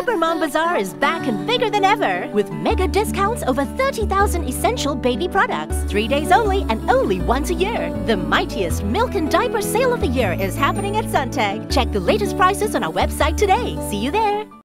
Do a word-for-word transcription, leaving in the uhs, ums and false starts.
SuperMom Bazaar is back and bigger than ever with mega discounts over thirty thousand essential baby products. Three days only and only once a year. The mightiest milk and diaper sale of the year is happening at Suntag. Check the latest prices on our website today. See you there.